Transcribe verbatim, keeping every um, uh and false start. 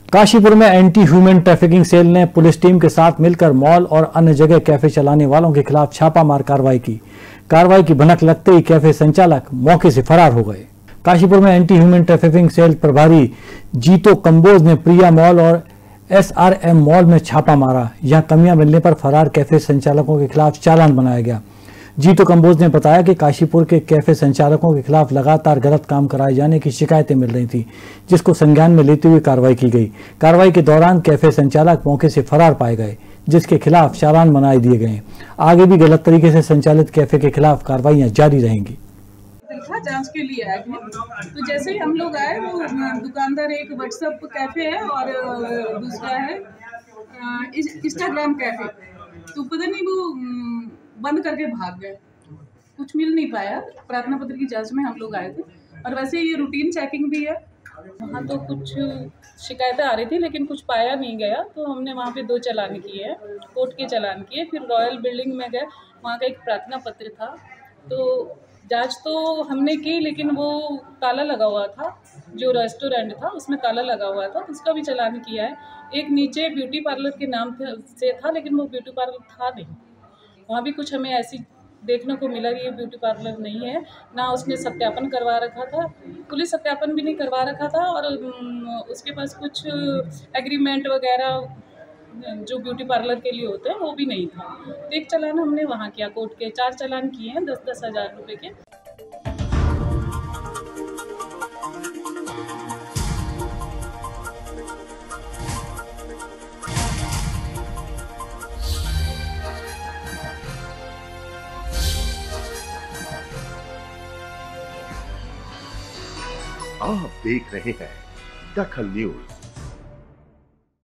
काशीपुर में anti human trafficking cell ने police team के साथ मिलकर मॉल और अन्य जगह कैफे चलाने वालों के खिलाफ छापामार कार्रवाई की। कार्रवाई की भनक लगते ही कैफे संचालक मौके से फरार हो गए। काशीपुर में एंटी ह्यूमन ट्रैफिकिंग सेल प्रभारी जीतो कंबोज ने प्रिया मॉल और एसआरएम मॉल में छापा मारा। यहां कमियां मिलने पर फरार कैफे संचालकों के खिलाफ चालान बनाया गया। जीतो कंबोज ने बताया कि काशीपुर के कैफे संचालकों के खिलाफ लगातार गलत काम कराए जाने की शिकायतें मिल रही थी, जिसको संज्ञान में लेते हुए कार्रवाई की गई। कार्रवाई के दौरान कैफे संचालक मौके से फरार पाए गए, जिसके खिलाफ चालान बनाए दिए गए। आगे भी गलत तरीके से संचालित कैफे के खिलाफ कार्रवाइयां जारी रहेंगी। जांच के लिए आए थे, तो जैसे ही हम लोग आए, वो दुकानदार एक व्हाट्सएप कैफे है और दूसरा है इंस्टाग्राम कैफे, तो पता नहीं वो बंद करके भाग गए। कुछ मिल नहीं पाया। प्रार्थना पत्र की जांच में हम लोग आए थे और वैसे ये रूटीन चेकिंग भी है। वहाँ तो कुछ शिकायतें आ रही थी लेकिन कुछ पाया नहीं गया, तो हमने वहाँ पे दो चालान किए हैं, कोर्ट के चालान किए। फिर रॉयल बिल्डिंग में गए, वहाँ का एक प्रार्थना पत्र था, तो जांच तो हमने की लेकिन वो ताला लगा हुआ था। जो रेस्टोरेंट था उसमें ताला लगा हुआ था, तो उसका भी चालान किया है। एक नीचे ब्यूटी पार्लर के नाम से था लेकिन वो ब्यूटी पार्लर था नहीं। वहाँ भी कुछ हमें ऐसी देखने को मिला कि ये ब्यूटी पार्लर नहीं है, ना उसने सत्यापन करवा रखा था, पुलिस सत्यापन भी नहीं करवा रखा था, और उसके पास कुछ एग्रीमेंट वगैरह जो ब्यूटी पार्लर के लिए होते हैं वो भी नहीं था। तो एक चालान हमने वहाँ किया, कोर्ट के चार चालान किए हैं दस दस हज़ार रुपये के। आप देख रहे हैं दखल न्यूज।